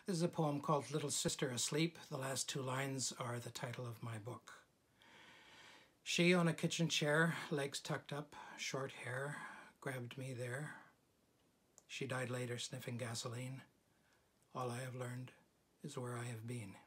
This is a poem called Little Sister Asleep. The last two lines are the title of my book. She on a kitchen chair, legs tucked up, short hair, grabbed me there. She died later sniffing gasoline. All I have learned is where I have been.